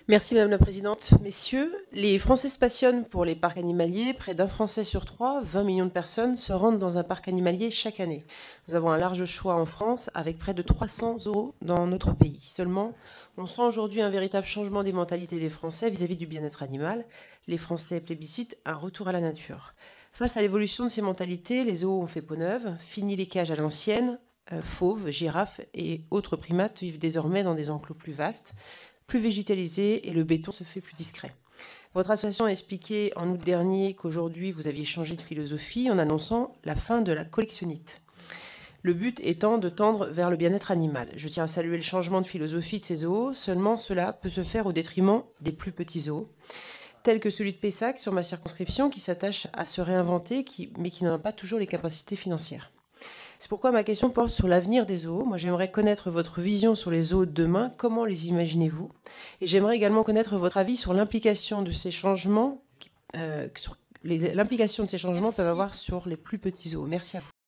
Merci Madame la Présidente. Messieurs, les Français se passionnent pour les parcs animaliers. Près d'un Français sur trois, 20 millions de personnes, se rendent dans un parc animalier chaque année. Nous avons un large choix en France, avec près de 300 zoos dans notre pays. Seulement, on sent aujourd'hui un véritable changement des mentalités des Français vis-à-vis du bien-être animal. Les Français plébiscitent un retour à la nature. Face à l'évolution de ces mentalités, les zoos ont fait peau neuve, fini les cages à l'ancienne. Fauves, girafes et autres primates vivent désormais dans des enclos plus vastes, plus végétalisés, et le béton se fait plus discret. Votre association a expliqué en août dernier qu'aujourd'hui vous aviez changé de philosophie en annonçant la fin de la collectionnite. Le but étant de tendre vers le bien-être animal. Je tiens à saluer le changement de philosophie de ces zoos, seulement cela peut se faire au détriment des plus petits zoos, tels que celui de Pessac sur ma circonscription qui s'attache à se réinventer, mais qui n'a pas toujours les capacités financières. C'est pourquoi ma question porte sur l'avenir des zoos. Moi, j'aimerais connaître votre vision sur les zoos de demain. Comment les imaginez-vous? Et j'aimerais également connaître votre avis sur l'implication de ces changements, l'implication de ces changements peuvent Merci. avoir sur les plus petits zoos. Merci à vous.